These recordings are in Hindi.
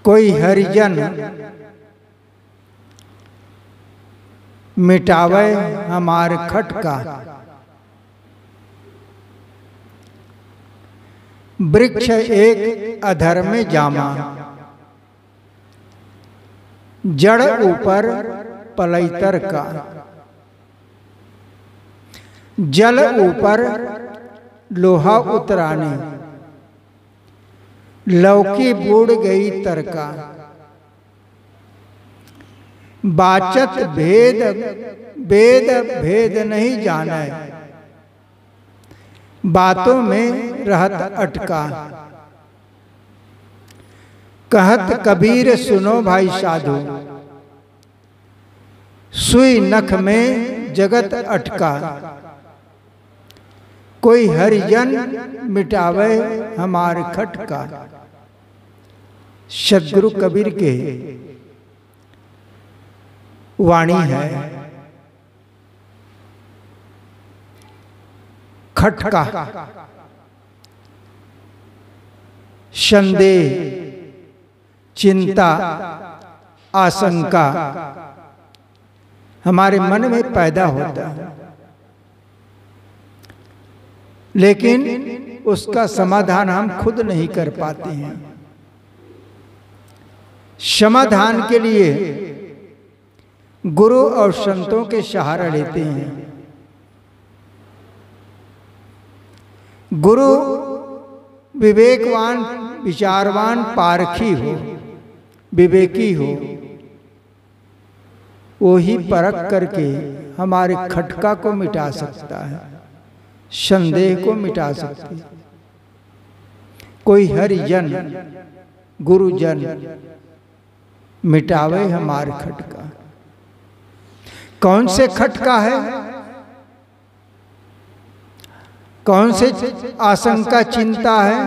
कोई हरिजन मिटावे हमार खटका, वृक्ष एक अधर में जामा, जड़ ऊपर पलैतर का, जल ऊपर लोहा उतराने, लौकी बूढ़ गई तरका, बाचत भेद वेद भेद नहीं जाने, बातों में रहत अटका, कहत कबीर सुनो भाई साधु, सुई नख में जगत अटका, कोई हरिजन मिटावे हमार खटका। सद्गुरु कबीर के वाणी है। खटका संदेह, चिंता, आशंका हमारे मन में पैदा होता है, लेकिन उसका समाधान हम खुद नहीं कर पाते हैं। समाधान के लिए गुरु और संतों के सहारा लेते हैं। गुरु विवेकवान, विचारवान, पारखी हो, विवेकी हो, वो ही परख करके हमारे खटका को मिटा सकता है, संदेह को मिटा सकती है। कोई हरिजन गुरुजन मिटावे हमारे खटका। कौन से खटका है? कौन से आशंका चिंता है?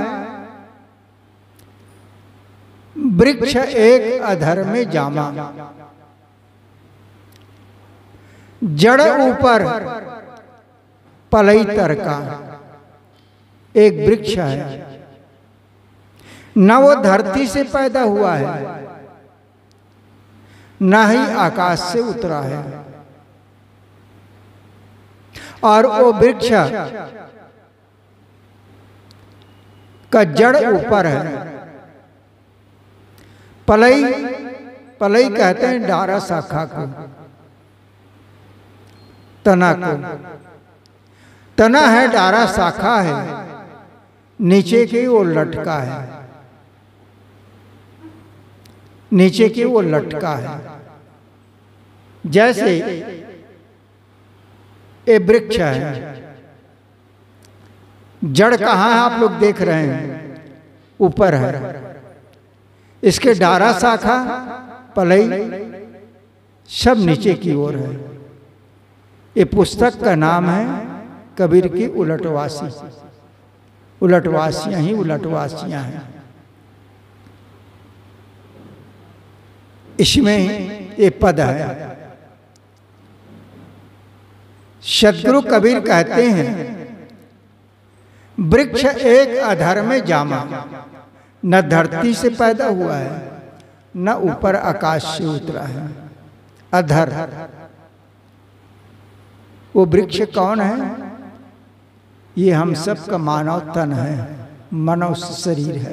वृक्ष एक अधर में जामा, जड़ ऊपर पलैतर का। एक वृक्ष है, न वो धरती से पैदा हुआ है, न ही आकाश से उतरा है, और वो वृक्ष का जड़ ऊपर है। पलई, पलई कहते हैं डारा शाखा को, तना को। तना है, डारा शाखा है, नीचे की वो लटका है, नीचे की वो लटका है। जैसे ये वृक्ष है, जड़ कहाँ है आप लोग देख रहे हैं, ऊपर है। इसके डारा शाखा पलई सब नीचे की ओर है। ये पुस्तक का नाम है कबीर की उलटवासी। उलटवासियां ही उलटवासियां हैं। इसमें ये पद है। सद्गुरु कबीर कहते हैं, वृक्ष एक अधर में जामा, न धरती से पैदा हुआ है, न ऊपर आकाश से उतरा है। अधर, वो वृक्ष कौन है? ये हम सब का मानव तन है, मनुष्य शरीर है,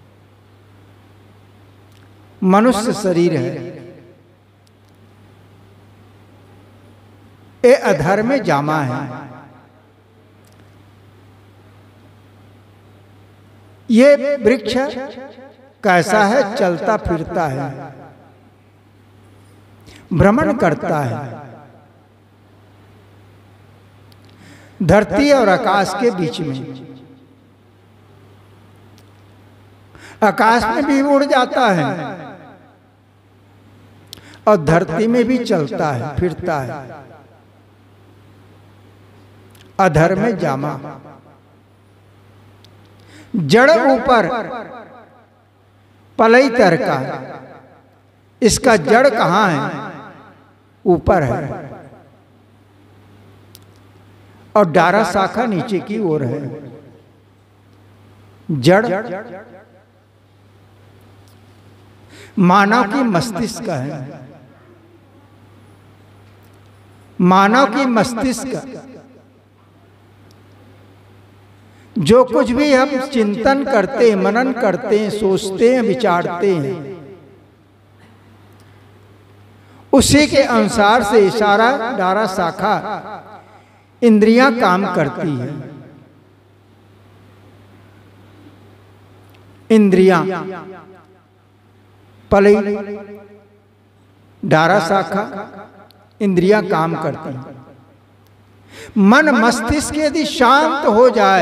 मनुष्य शरीर है। ये अधर में जामा है। ये वृक्ष कैसा है? चलता फिरता है, भ्रमण करता है, धरती और आकाश के बीच में। आकाश में भी उड़ जाता है और धरती में भी चलता है, फिरता है। अधर में जामा, जड़ ऊपर पलैतर का। इसका जड़ कहाँ है? ऊपर है, और डारा शाखा नीचे की ओर है। जड़ मानव की मस्तिष्क है, मानव की मस्तिष्क जो कुछ भी हम चिंतन करते हैं, मनन करते हैं, सोचते हैं, विचारते हैं, उसी के अनुसार से इशारा डारा शाखा इंद्रियां काम करती है। इंद्रियां पलई डारा शाखा इंद्रियां काम करती हैं। मन मस्तिष्क यदि शांत हो जाए,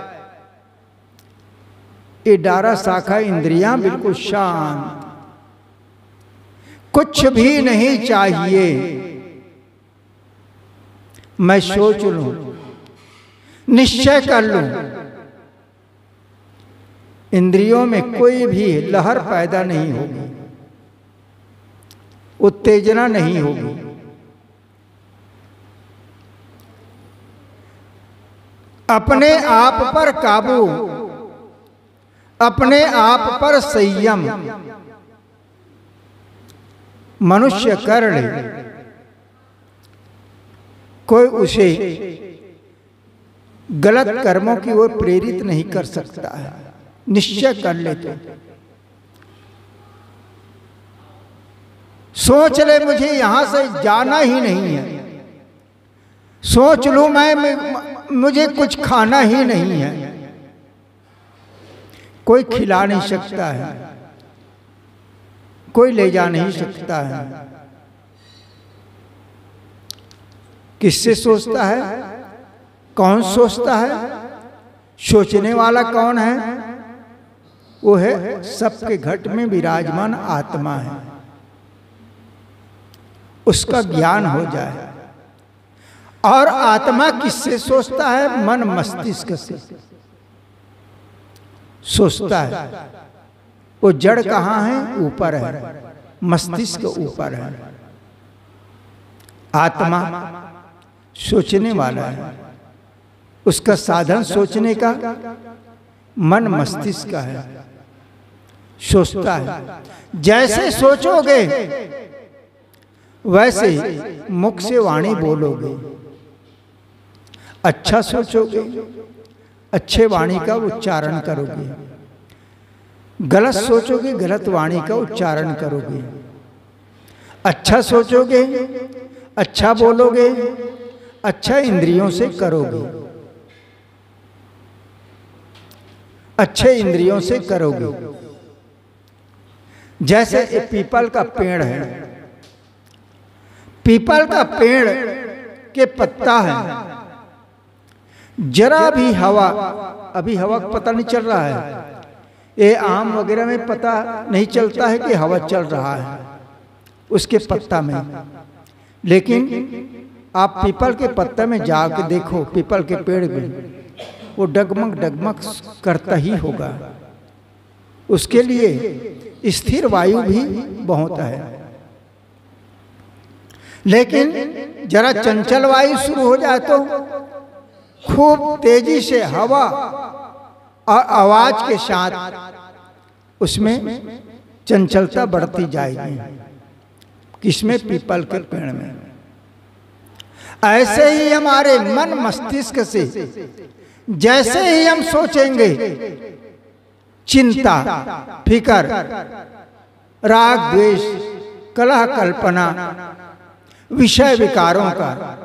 ये डारा शाखा इंद्रियां बिल्कुल शांत, कुछ भी नहीं चाहिए, मैं सोच लूं, निश्चय कर लूं, इंद्रियों में कोई भी लहर पैदा नहीं होगी, उत्तेजना नहीं होगी। अपने आप पर काबू, अपने आप पर संयम मनुष्य कर ले, कोई उसे गलत कर्मों की ओर प्रेरित नहीं कर सकता है। निश्चय कर ले तो सोच ले मुझे यहां से जाना ही नहीं है, सोच लूं मैं मुझे कुछ खाना ही नहीं है, कोई खिला नहीं सकता है, कोई ले जा नहीं सकता है। किससे सोचता है? कौन सोचता है? सोचने वाला कौन है? वो है सबके घट में विराजमान आत्मा है। उसका ज्ञान हो जाए। और आत्मा किससे सोचता है? मन मस्तिष्क से सोचता है। वो जड़ कहाँ है? ऊपर है, मस्तिष्क ऊपर है। आत्मा सोचने वाला है, उसका साधन सोचने का मन मस्तिष्क है, सोचता है। जैसे सोचोगे वैसे मुख से वाणी बोलोगे। अच्छा सोचोगे, अच्छे वाणी का उच्चारण करोगे। गलत सोचोगे, गलत वाणी का उच्चारण करोगे। अच्छा सोचोगे, अच्छा बोलोगे, अच्छा इंद्रियों से करोगे, अच्छे इंद्रियों से करोगे। जैसे एक पीपल का पेड़ है, पीपल का पेड़ के पत्ता है, जरा भी हवा, अभी हवा का पता नहीं चल रहा है, ये आम वगैरह में पता नहीं चलता है कि हवा चल रहा है उसके पत्ता में। लेकिन आप पीपल के पत्ते में जाके देखो, पीपल के पेड़ में वो डगमग डगमग करता ही होगा। उसके लिए स्थिर वायु भी बहुत है। लेकिन जरा चंचल वायु शुरू हो जाए तो खूब तेजी से हवा और आवाज के साथ उसमें चंचलता बढ़ती जाएगी। किसमें? पीपल के पेड़ में। ऐसे ही हमारे मन मस्तिष्क से जैसे ही हम सोचेंगे, चिंता, फिकर, राग, द्वेष, कलह, कल्पना, विषय विकारों का,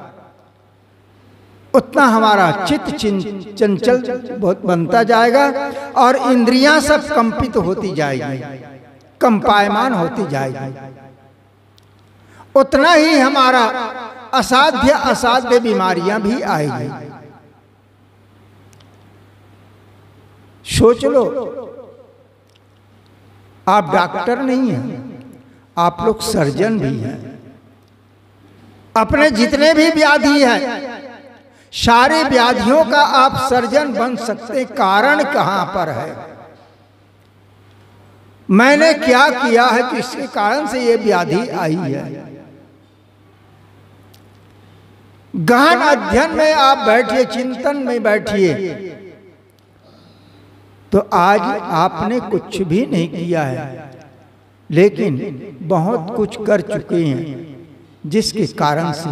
उतना हमारा चित्त चंचल बहुत बनता जाएगा और इंद्रियां सब कंपित होती जाएगी, कंपायमान होती जाएगी। उतना ही हमारा असाध्य असाध्य बीमारियां भी आएगी। सोच लो, आप डॉक्टर नहीं हैं, आप लोग सर्जन भी हैं। अपने जितने भी व्याधि हैं, सारे व्याधियों का आप सर्जन बन सकते। कारण कहां पर है? मैंने क्या किया है कि इसके कारण से ये व्याधि आई है? गहन अध्ययन में आप बैठिए, चिंतन में बैठिए, तो आज आपने कुछ भी नहीं किया है। लेकिन बहुत कुछ कर चुके हैं, जिसके कारण से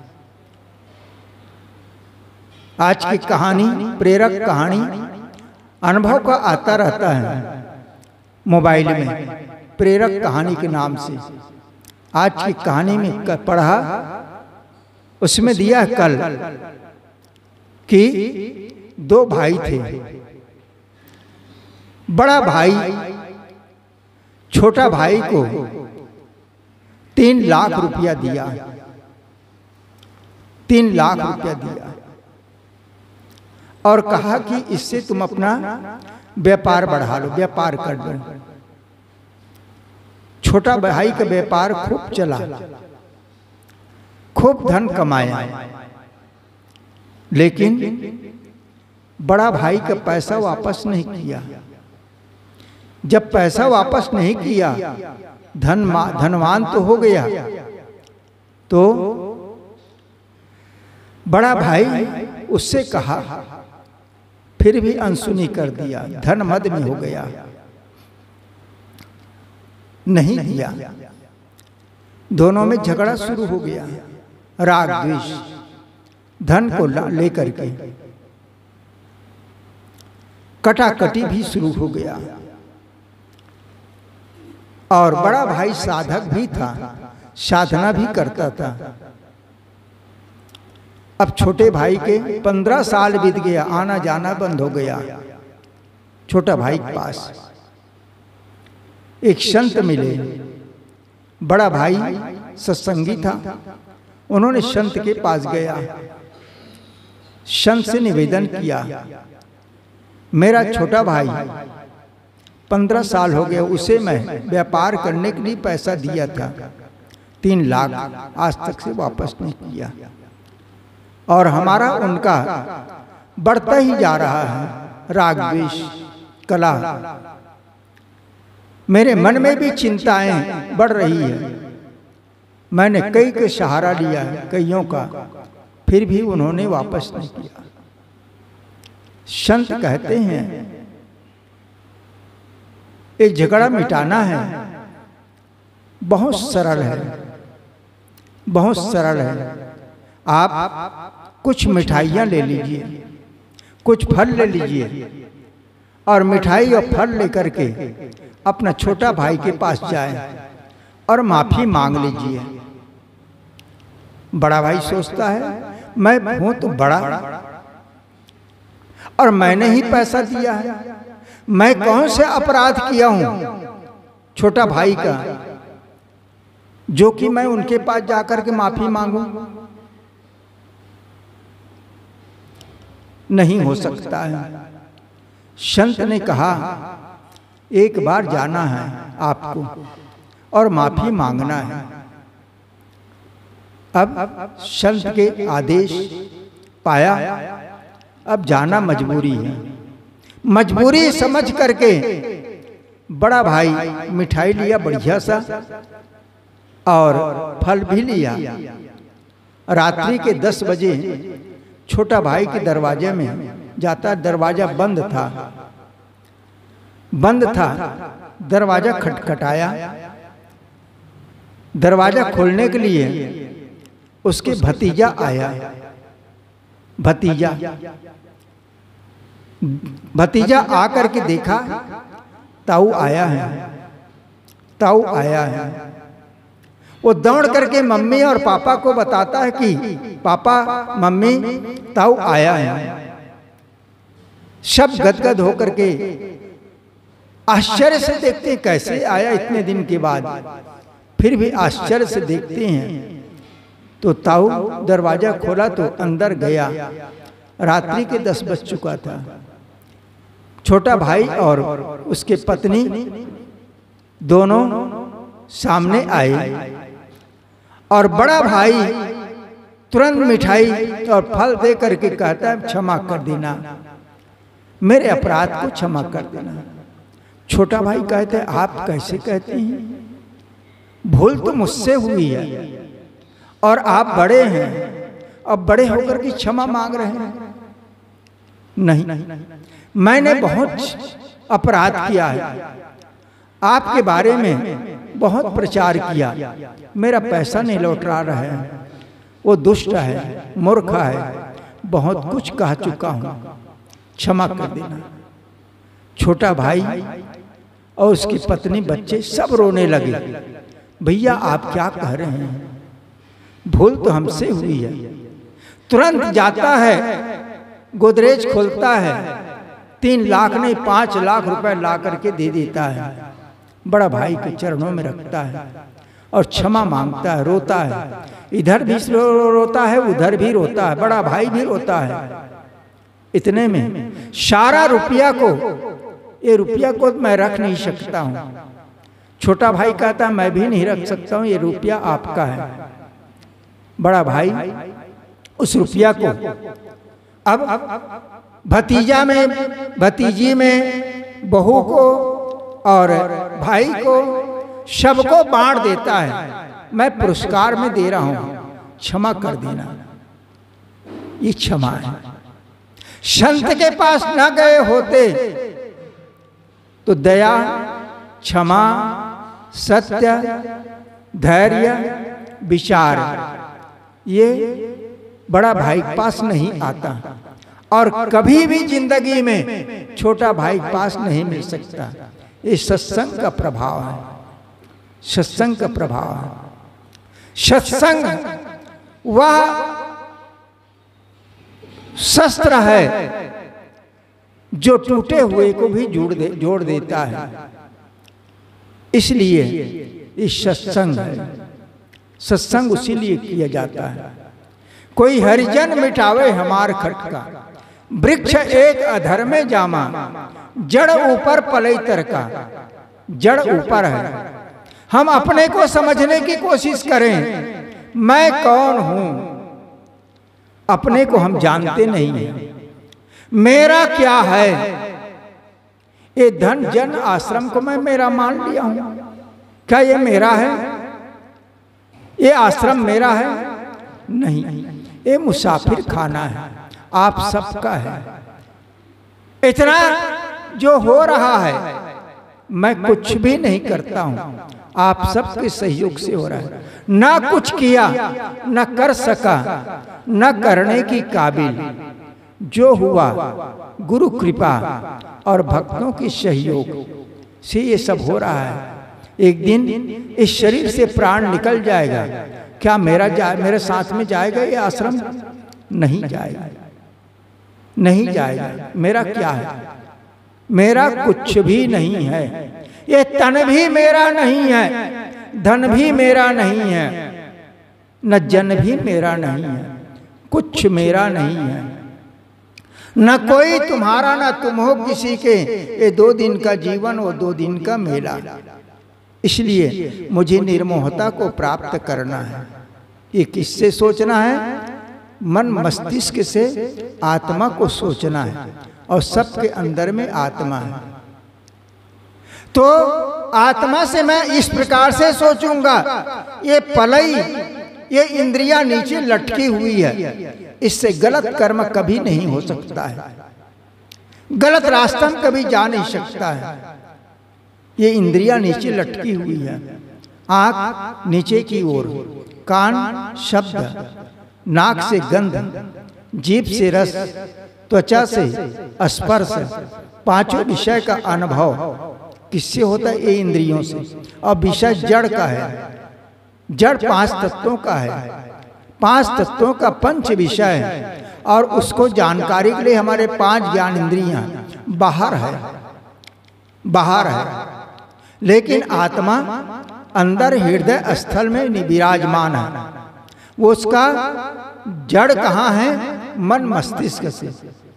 आज की कहानी, प्रेरक कहानी, अनुभव का आता रहता है मोबाइल में, प्रेरक कहानी के नाम से। आज की कहानी में पढ़ा, उसमें दिया है कल कि दो भाई थे। बड़ा भाई छोटा भाई को 3 लाख रुपया दिया, 3 लाख रुपया दिया और कहा कि इससे तुम अपना व्यापार बढ़ा लो, व्यापार कर लो। छोटा भाई का व्यापार खूब चला, खूब धन कमाया, लेकिन बड़ा भाई का पैसा वापस नहीं किया। जब पैसा वापस नहीं किया, धनवान तो हो गया, तो बड़ा भाई उससे कहा, फिर भी अनसुनी कर दिया, धन मद में हो गया, नहीं दिया। दोनों में झगड़ा शुरू हो गया, राग द्वेष, धन को लेकर के कटाकटी भी शुरू हो गया। और बड़ा भाई साधक भी था, साधना भी करता था। अब छोटे भाई के 15 साल बीत गया, आना जाना बंद हो गया। छोटा भाई के पास एक संत मिले, बड़ा भाई सत्संगी था, उन्होंने संत के पास गया, संत से निवेदन किया, मेरा छोटा भाई 15 साल हो गए, उसे मैं व्यापार करने के लिए पैसा दिया था, 3 लाख, आज तक से वापस नहीं किया, और हमारा उनका बढ़ता ही जा रहा है राग द्वेष कला। मेरे मन में भी चिंताएं बढ़ रही है। मैंने कई के सहारा लिया है, कईयों का, फिर भी उन्होंने वापस नहीं किया। संत कहते हैं एक झगड़ा मिटाना है, बहुत सरल है, बहुत सरल है। आप कुछ मिठाइयाँ ले लीजिए, कुछ फल ले लीजिए, और मिठाई और फल लेकर के अपना छोटा भाई के पास जाए और माफी मांग लीजिए। बड़ा भाई सोचता है मैं हूं तो बड़ा, और मैंने ही पैसा दिया है, मैं कौन से अपराध किया हूं छोटा भाई का, जो कि मैं उनके पास जाकर के माफी मांगूं। नहीं हो सकता है। संत ने कहा एक बार जाना है आपको और माफी मांगना है। अब संत के आदेश पाया, अब जाना मजबूरी है। मजबूरी समझ करके बड़ा भाई मिठाई लिया बढ़िया सा और फल भी लिया। रात्रि के 10 बजे छोटा भाई के दरवाजे में जाता, दरवाजा बंद था, दरवाजा खटखटाया। दरवाजा खोलने के लिए उसके भतीजा आया। भतीजा आकर के देखा ताऊ आया है। वो दौड़ करके मम्मी और पापा को बताता है कि पापा मम्मी ताऊ आया है। सब गदगद होकर के आश्चर्य से देखते हैं कैसे आया इतने दिन के बाद, फिर भी आश्चर्य से देखते हैं तो ताऊ दरवाजा खोला तो अंदर गया। रात्रि के 10 बज चुका था। छोटा भाई और उसके पत्नी दोनों सामने आए और बड़ा भाई तुरंत मिठाई और फल दे करके कहता है क्षमा कर देना, मेरे अपराध को क्षमा कर देना। छोटा भाई कहते हैं आप कैसे कहते हैं, भूल तो मुझसे हुई है और आप बड़े हैं, अब बड़े होकर के क्षमा मांग रहे हैं। नहीं, मैंने बहुत अपराध किया है, आपके बारे में बहुत प्रचार किया, मेरा पैसा नहीं लौटा रहा है, वो दुष्ट है, मूर्ख है, बहुत कुछ कह चुका हूं, क्षमा कर देना। छोटा भाई और उसकी पत्नी बच्चे सब रोने लगे। भैया आप क्या कह रहे हैं, भूल तो हमसे हुई है। तुरंत जाता है, गोदरेज खोलता है, 3 लाख नहीं 5 लाख रुपए ला करके दे देता है, बड़ा भाई के चरणों में रखता है और क्षमा मांगता है, रोता है। इधर भी रोता है, उधर भी रोता है, बड़ा भाई भी रोता है। इतने में सारा रुपया को, ये रुपया को मैं रख नहीं सकता हूं। छोटा भाई कहता है मैं भी नहीं रख सकता हूं, ये रुपया आपका है। बड़ा भाई उस रुपया को अब भतीजा में, भतीजी में, बहू को और भाई को, सबको बांट देता है। मैं पुरस्कार में दे रहा हूं, क्षमा कर देना। ये क्षमा है। संत के पास न गए होते तो दया, क्षमा, सत्य, धैर्य, विचार, ये बड़ा भाई पास नहीं आता और कभी भी जिंदगी में छोटा भाई पास नहीं मिल सकता। ये सत्संग का प्रभाव है, सत्संग का प्रभाव है। सत्संग वह शस्त्र है जो टूटे हुए को भी जोड़ देता है। इसलिए इस सत्संग है, सत्संग उसी लिए किया जाता है। कोई हरिजन मिटावे हमार खटका, वृक्ष एक अधर में जामा, जड़ ऊपर पलई तरका। जड़ ऊपर है, हम अपने को समझने की कोशिश करें, मैं कौन हूं, अपने को हम जानते नहीं हैं। मेरा क्या है, ये धन जन आश्रम को मैं मेरा मान लिया हूं। क्या ये मेरा है, ये आश्रम मेरा है? नहीं, ये मुसाफिर खाना है, आप सबका है। इतना जो हो रहा है मैं कुछ भी नहीं करता हूं, आप सबके सहयोग से हो रहा है। ना कुछ किया, न कर सका, न करने की काबिल, जो हुआ गुरु कृपा और भक्तों की सहयोग से ये सब हो रहा है। एक दिन इस शरीर से प्राण निकल जाएगा, क्या मेरे साथ में जाएगा ये आश्रम? नहीं जाएगा, नहीं जाएगा। मेरा क्या है? मेरा कुछ भी नहीं है। ये तन भी मेरा नहीं है, धन भी मेरा नहीं है, न जन भी मेरा नहीं है, कुछ मेरा नहीं है। न कोई तुम्हारा न तुम हो किसी के, ये 2 दिन का जीवन और 2 दिन का मेला। इसलिए मुझे निर्मोहता को प्राप्त करना है। ये किससे सोचना है? मन मस्तिष्क से आत्मा को सोचना है, और सबके अंदर में आत्मा है। तो आत्मा से मैं इस प्रकार से सोचूंगा, ये पलई, ये इंद्रियां नीचे लटकी हुई है, इससे गलत कर्म कभी नहीं हो सकता है, गलत रास्ता में कभी जा नहीं सकता है। ये इंद्रियां नीचे लटकी हुई है, आंख नीचे की ओर, कान शब्द, नाक से गंध, जीभ से रस, त्वचा से स्पर्श, 5 विषय का अनुभव किससे होता है? ये इंद्रियों से। और विषय जड़ का है, जड़ 5 तत्वों का है, 5 तत्वों का 5 विषय है, और उसको जानकारी के लिए हमारे 5 ज्ञान इंद्रियां बाहर है, बाहर है। लेकिन आत्मा अंदर हृदय स्थल में विराजमान है। वो उसका जड़ कहाँ है? मन मस्तिष्क से।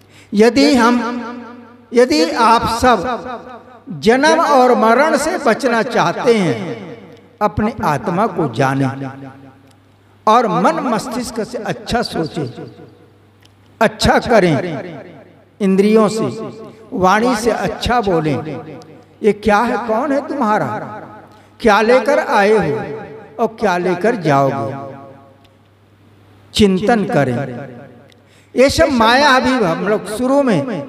यदि आप सब जन्म और मरण से बचना चाहते हैं, अपने आत्मा को जाने और मन मस्तिष्क से अच्छा सोचें, अच्छा करें, इंद्रियों से, वाणी से अच्छा बोलें। ये क्या है? कौन है तुम्हारा? क्या लेकर आए हो और क्या लेकर जाओगे? चिंतन करें। ये सब माया अभी हम लोग शुरू में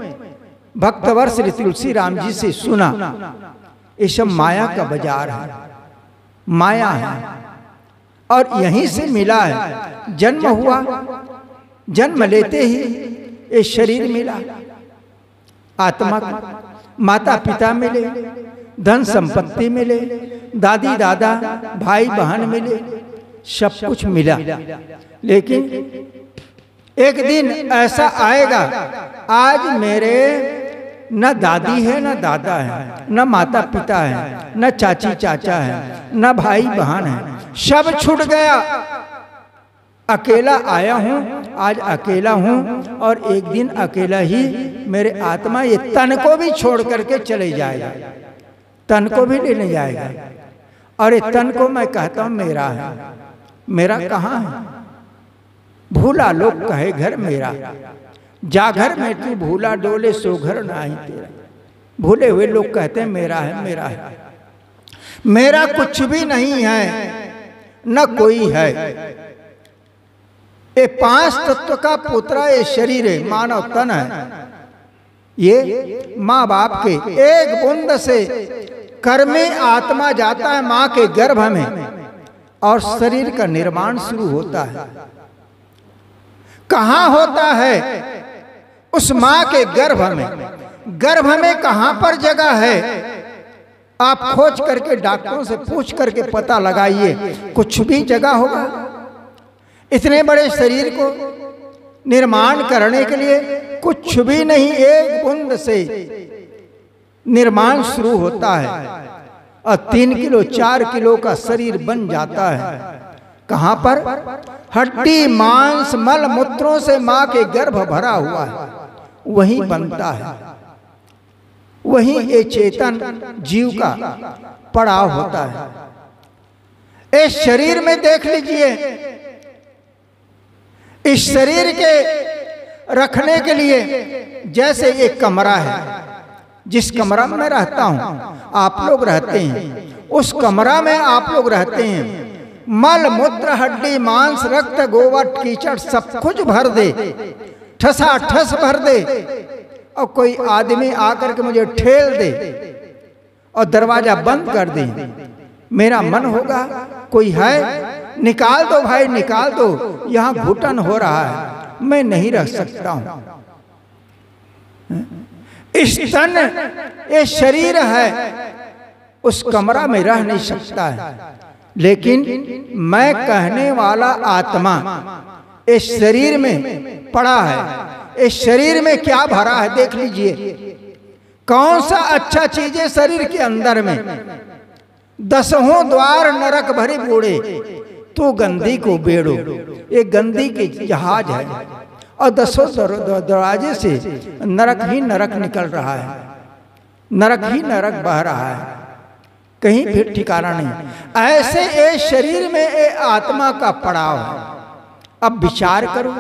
भक्तवर श्री तुलसी राम जी से सुना, ये सब माया का बाजार है, माया है और यहीं से मिला है। जन्म हुआ, जन्म लेते ही ये शरीर मिला, आत्मा, माता पिता मिले, धन संपत्ति मिले, दादी दादा भाई बहन मिले, सब कुछ मिला। लेकिन एक दिन ऐसा आएगा, आज मेरे न दादी है न दादा है, न माता पिता है, न चाची चाचा है, न भाई बहन है, सब छूट गया। अकेला आया हूँ, आज अकेला हूँ और एक दिन अकेला ही मेरे आत्मा ये तन को भी छोड़ करके चले जाएगा, तन को भी लेने जाएगा। और ये तन को मैं कहता हूँ मेरा है। मेरा कहाँ है? भूला लोग कहे घर मेरा, जा घर में तू भूला डोले सो घर नाही तेरा। भूले हुए लोग कहते हैं मेरा है, मेरा है। मेरा कुछ भी नहीं है, न कोई है। ये पांच तत्व का पुत्र ये शरीर है, मानव तन है। ये माँ बाप के एक बूंद से कर्मे आत्मा जाता है माँ के गर्भ में और शरीर का निर्माण शुरू होता है। कहाँ होता है? उस माँ के गर्भ में। गर्भ में कहाँ पर जगह है? आप खोज करके डॉक्टरों से पूछ करके पता लगाइए, कुछ भी जगह होगा। इतने बड़े शरीर को निर्माण करने के लिए कुछ भी नहीं, एक बूंद से निर्माण शुरू होता है और 3 किलो 4 किलो का शरीर बन जाता है। कहाँ पर? हड्डी मांस मल मूत्रों से माँ के गर्भ भरा हुआ है, वहीं बनता है। वहीं ये चेतन जीव का पड़ाव होता है। इस शरीर में देख लीजिए, इस शरीर के रखने के लिए जैसे एक कमरा है, जिस कमरा में मैं रहता हूं आप लोग रहते हैं, उस कमरा में आप लोग रहते हैं। मल मूत्र हड्डी मांस रक्त गोबर कीचड़ सब कुछ भर दे, ठसा ठस भर दे, और कोई आदमी आकर के मुझे ठेल दे और दरवाजा बंद कर दे, मेरा मन होगा कोई है, निकाल दो भाई निकाल दो, यहां घुटन हो रहा है, मैं नहीं रह सकता हूं। इस तन ये शरीर है, उस कमरा में रह नहीं सकता है। लेकिन मैं कहने वाला आत्मा इस शरीर में पड़ा है। इस शरीर में क्या भरा है देख लीजिए। कौन सा अच्छा चीज है शरीर के अंदर में? 10 द्वार नरक भरे बूढ़े, तो गंदी को बेड़ो। ये गंदी के जहाज है और 10 दरवाजे से नरक ही नरक निकल रहा है, नरक ही नरक बह रहा है, कहीं भी ठिकाना नहीं। ऐसे ये शरीर में ये आत्मा का पड़ाव है। अब विचार करो,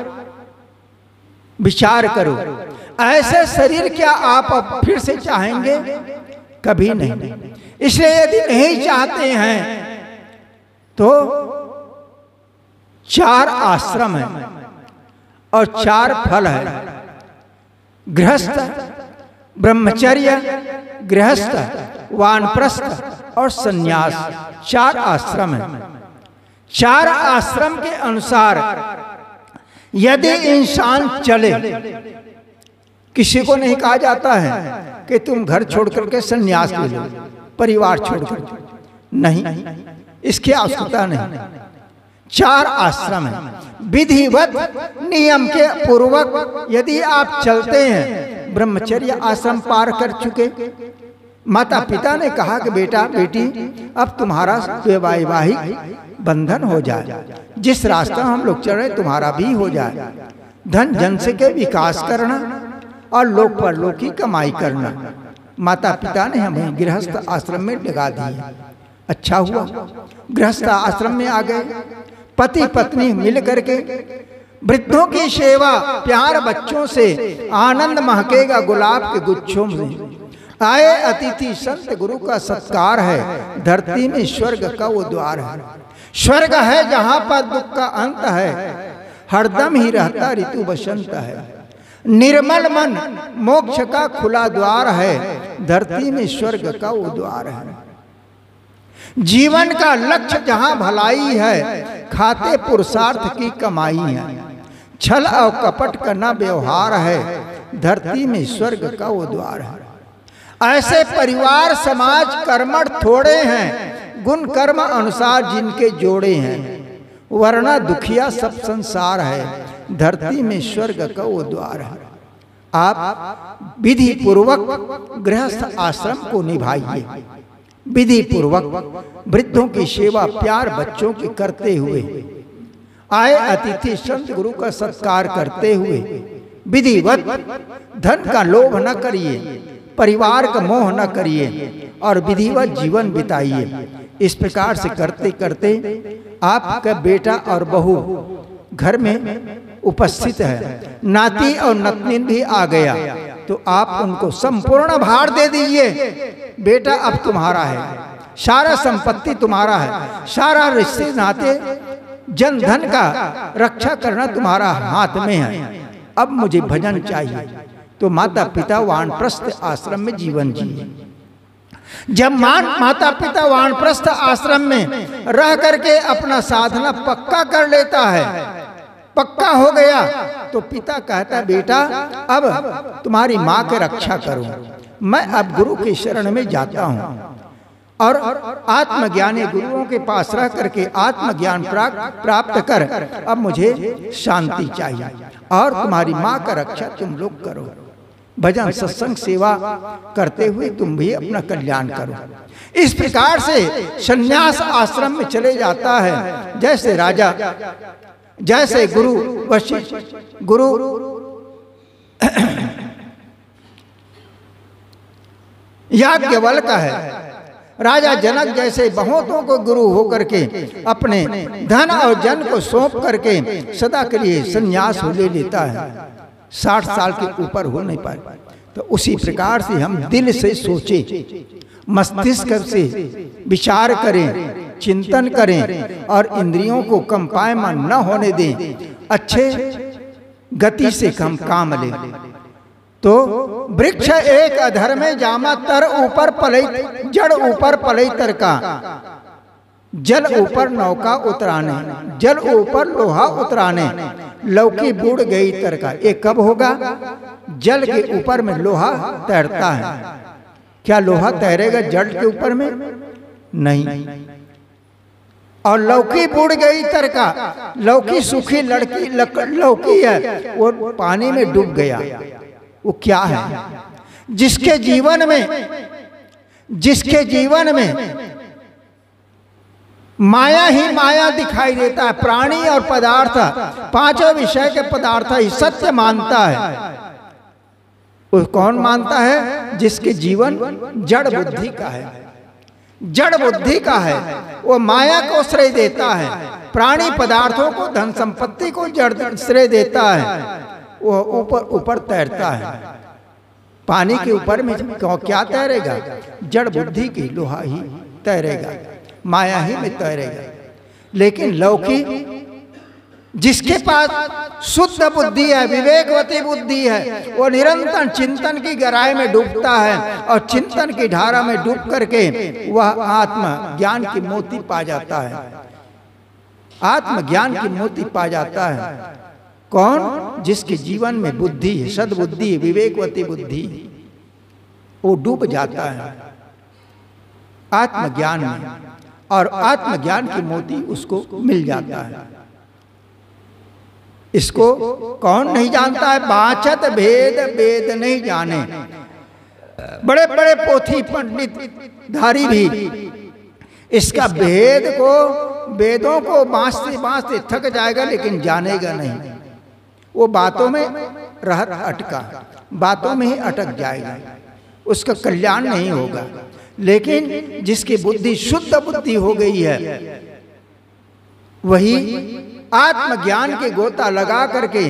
विचार करो, ऐसे शरीर क्या आप अब फिर से चाहेंगे? कभी नहीं। इसलिए यदि नहीं चाहते हैं तो 4 आश्रम है और 4 फल है। गृहस्थ, ब्रह्मचर्य, गृहस्थ, वानप्रस्थ और सन्यास, 4 आश्रम है। 4 आश्रम के अनुसार यदि इंसान चले, किसी को नहीं कहा जाता है कि तुम घर छोड़ करके सन्यास ले लो, परिवार छोड़ कर, नहीं, इसकी आवश्यकता नहीं। 4 आश्रम है। विधिवत नियम के पूर्वक यदि आप चलते हैं, ब्रह्मचर्य आश्रम पार कर चुके, माता पिता ने कहा कि बेटा बेटी अब तुम्हारा वैवाहिक बंधन हो जाए, जिस रास्ता हम लोग चल रहे तुम्हारा भी हो जाए, धन जन से के विकास करना और लोक परलोक की कमाई करना। माता पिता ने हमें गृहस्थ आश्रम में लगा दिया। अच्छा हुआ गृहस्थ आश्रम में आ गए, पति पत्नी मिल करके वृद्धों की सेवा, प्यार बच्चों से, आनंद महकेगा गुलाब के गुच्छों में। आए अतिथि संत गुरु का सत्कार है, धरती में स्वर्ग का वो द्वार है। स्वर्ग है जहां पर दुख का अंत है, हरदम ही रहता ऋतु बसंत है। निर्मल मन मोक्ष का खुला द्वार है, धरती में स्वर्ग का वो द्वार है। जीवन का लक्ष्य जहां भलाई है, खाते पुरुषार्थ की कमाई है। छल और कपट का न व्यवहार है, धरती में स्वर्ग का वो द्वार है। ऐसे परिवार समाज कर्मठ थोड़े हैं, गुण कर्म अनुसार जिनके जोड़े हैं। वरना दुखिया सब संसार है, धरती में स्वर्ग का वो द्वार है। आप विधि पूर्वक गृहस्थ आश्रम को निभाइए, विधि पूर्वक वृद्धों की सेवा प्यार बच्चों की करते हुए, आए अतिथि संत गुरु का सत्कार करते हुए, विधिवत धन का लोभ न करिए, परिवार का मोह न करिए और विधिवत जीवन बिताइए। इस प्रकार से करते करते आपका बेटा और बहू घर में उपस्थित है, नाती और नतनी भी आ गया, तो आप उनको संपूर्ण भार दे दीजिए। बेटा अब तुम्हारा है, सारा संपत्ति तुम्हारा है, सारा रिश्ते नाते जन धन का रक्षा करना तुम्हारा हाथ में है। अब मुझे भजन चाहिए। तो माता पिता वानप्रस्थ आश्रम में जीवन जिए। जब माता पिता वानप्रस्थ आश्रम में रह करके अपना साधना पक्का कर लेता है, पक्का हो गया, तो पिता कहता बेटा अब तुम्हारी माँ की रक्षा करो, मैं अब गुरु के शरण में जाता हूँ और आत्मज्ञानी गुरुओं के पास रह करके आत्मज्ञान प्राप्त कर अब मुझे शांति चाहिए और तुम्हारी माँ का रक्षा तुम लोग करो। भजन सत्संग सेवा करते हुए तुम भी अपना कल्याण करो। इस प्रकार से संन्यास आश्रम में चले जाता है। जैसे राजा, जैसे गुरु वशिष्ठ, गुरु याज्ञवल्क्य है, राजा जनक जैसे बहुतों को गुरु होकर के अपने धन और जन को सौंप करके सदा के लिए संन्यास ले लेता है, 60 साल के ऊपर हो नहीं पाए। तो उसी प्रकार से हम दिल से सोचे, मस्तिष्क से विचार करें, चिंतन करें और इंद्रियों को कंपायमान न होने दें, अच्छे गति से हम काम लें। तो वृक्ष एक अधर में जामा तर ऊपर पलई, जड़ ऊपर पलई तर का, जल ऊपर नौका उतराने, जल ऊपर लोहा उतराने, लौकी बूढ़ गई तर का। ये कब होगा? जल के ऊपर में लोहा तैरता है। क्या लोहा तैरेगा जल के ऊपर में? नहीं। और लौकी बूढ़ गई तर का, लौकी सूखी लौकी है, वो पानी में डूब गया। वो क्या है? जिसके जीवन में माया ही माया दिखाई देता है, प्राणी और पदार्थ, पांचों विषय के पदार्थ ही सत्य मानता है। वो कौन मानता है? जिसके जीवन जड़ बुद्धि का है, जड़ बुद्धि का है, वो माया को श्रेय देता है, प्राणी पदार्थों को, धन संपत्ति को जड़ श्रेय देता है। वो ऊपर ऊपर तैरता है, पानी के ऊपर में क्या तैरेगा? जड़ बुद्धि की लोहा ही तैरेगा, माया ही में तैरेगा। लेकिन लौकी जिसके पास शुद्ध बुद्धि है, विवेकवती बुद्धि है, वो निरंतर चिंतन की गहराई में डूबता है और चिंतन की धारा में डूब करके वह आत्म ज्ञान की मोती पा जाता है, आत्मज्ञान की मोती पा जाता है। कौन? जिसके जीवन में बुद्धि है, सद्बुद्धि, विवेकवती बुद्धि, वो डूब जाता है आत्मज्ञान में और आत्मज्ञान की मोती उसको मिल जाता है। इसको कौन नहीं जानता है? बाचत भेद वेद नहीं जाने। बड़े बड़े पोथी पंडित धारी भी इसका भेद को, वेदों को बांसते बांसते थक जाएगा, लेकिन जानेगा नहीं। वो बातों में रह अटका, बातों में ही अटक जाएगा, उसका कल्याण नहीं होगा। लेकिन जिसकी बुद्धि शुद्ध बुद्धि हो गई है, वही आत्मज्ञान के गोता लगा करके,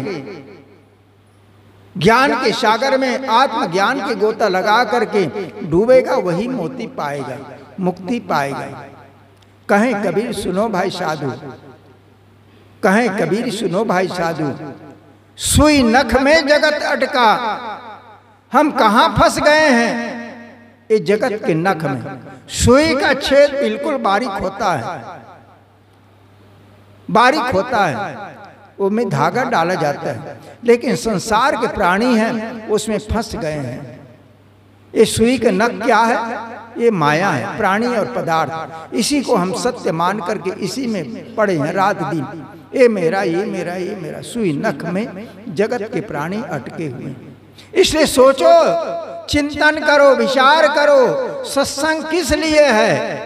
ज्ञान के सागर में आत्मज्ञान के गोता लगा करके डूबेगा, वही मोती पाएगा, मुक्ति पाएगा। कहें कबीर सुनो भाई साधु, कहें कबीर सुनो भाई साधु, सुई नख में जगत अटका, हम कहां फंस गए हैं? ये जगत के नख में। सुई का छेद बिल्कुल बारीक होता है, बारीक होता है, उसमें धागा डाला जाता है, लेकिन संसार के प्राणी हैं उसमें फंस गए हैं। ये सुई का नख क्या है? ये माया है, प्राणी और पदार्थ। इसी को हम सत्य मान करके इसी में पड़े हैं रात दिन। ये मेरा, ये मेरा, ये मेरा, सुई नख में जगत के प्राणी अटके हुए हैं। इसलिए सोचो, चिंतन करो, विचार करो, सत्संग किस लिए है।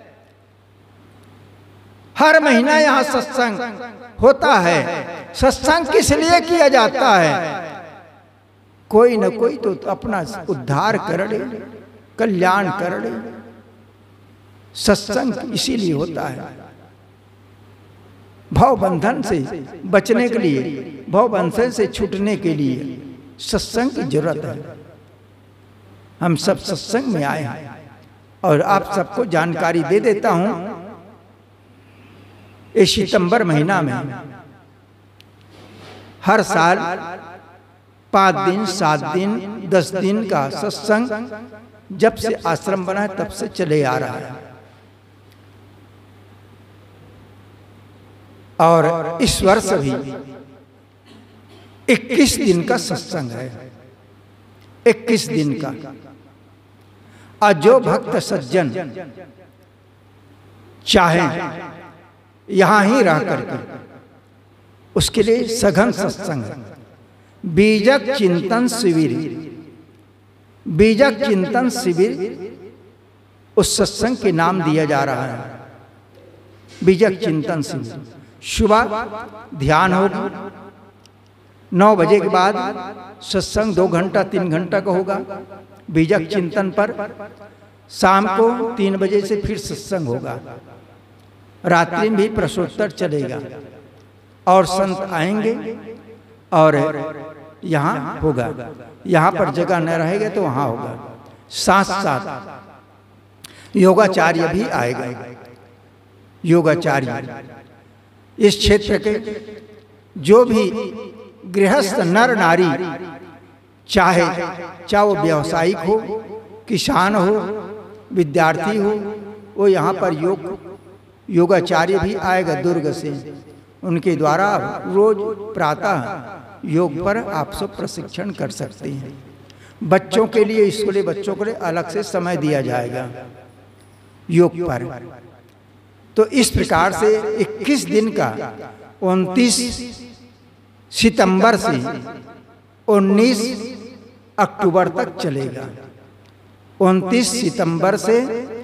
हर महीना यहाँ सत्संग होता है। सत्संग किस लिए किया जाता है? कोई न कोई तो अपना उद्धार कर ले, कल्याण कर ले। सत्संग इसीलिए होता है, भव बंधन से बचने के लिए, भव बंधन से छूटने के लिए सत्संग की जरूरत है। हम सब सत्संग में आए हैं और आप सबको जानकारी दे देता हूं। इस सितंबर महीना में हर साल 5 दिन, 7 दिन, 10 दिन का सत्संग जब से आश्रम बना है तब से चले आ रहा है। और इस वर्ष भी 21 दिन का सत्संग है, 21 दिन का। और जो भक्त सज्जन चाहे यहां ही रह करके, उसके लिए सघन सत्संग है। बीजक चिंतन शिविर, बीजक चिंतन शिविर उस सत्संग के नाम दिया जा रहा है। बीजक चिंतन शिविर सुबह ध्यान होगा, 9 बजे के बाद सत्संग 2 घंटा 3 घंटा का होगा बीजक चिंतन पर। शाम को 3 बजे से फिर सत्संग होगा। रात्रि में भी प्रश्नोत्तर चलेगा और संत आएंगे और यहाँ होगा। यहाँ पर जगह न रहेगा तो वहाँ होगा। साथ साथ योगाचार्य भी आएगा। योगाचार्य इस क्षेत्र के जो भी गृहस्थ नर नारी, चाहे वो व्यावसायिक हो, किसान हो, विद्यार्थी हो, वो यहाँ पर योगाचार्य भी आएगा दुर्ग से। उनके द्वारा रोज प्रातः योग पर आप सब प्रशिक्षण कर सकते हैं। बच्चों के लिए, स्कूली बच्चों के लिए अलग से समय दिया जाएगा योग पर। तो इस प्रकार से 21 दिन का 29 सितंबर से 19 अक्टूबर तक चलेगा। 29 सितंबर से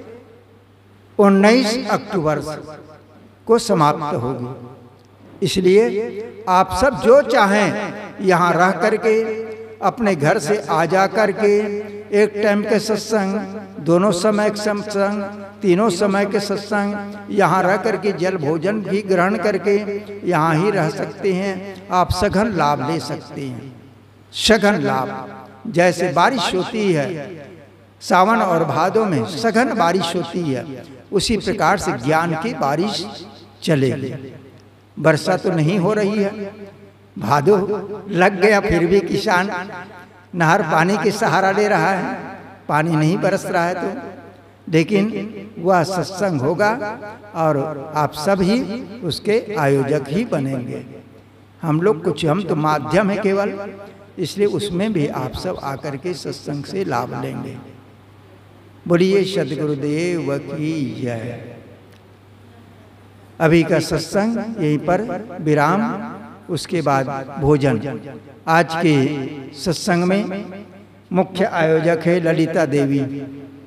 19 अक्टूबर को समाप्त होगी। इसलिए आप सब जो चाहें यहाँ रह करके, अपने घर से आ जा करके, एक टाइम के सत्संग, दोनों समय के सत्संग, तीनों समय के सत्संग, यहाँ रह करके जल भोजन भी ग्रहण करके यहाँ ही रह सकते हैं। आप सघन लाभ ले सकते हैं, सघन लाभ। जैसे बारिश होती है सावन और भादों में, सघन बारिश होती है, उसी प्रकार से ज्ञान की बारिश चलेगी। वर्षा तो नहीं हो रही है, भादो लग गया, फिर भी किसान नहर पानी के सहारा ले रहा है, पानी नहीं बरस रहा है तो। लेकिन वह सत्संग होगा और आप सब ही उसके आयोजक ही बनेंगे। हम लोग कुछ, हम तो माध्यम है केवल, इसलिए उसमें भी आप सब आकर के सत्संग से लाभ लेंगे। बोलिए सद्गुरुदेव की जय। अभी का सत्संग यहीं पर विराम, उसके बाद भोजन। आज के सत्संग में मुख्य आयोजक है ललिता देवी।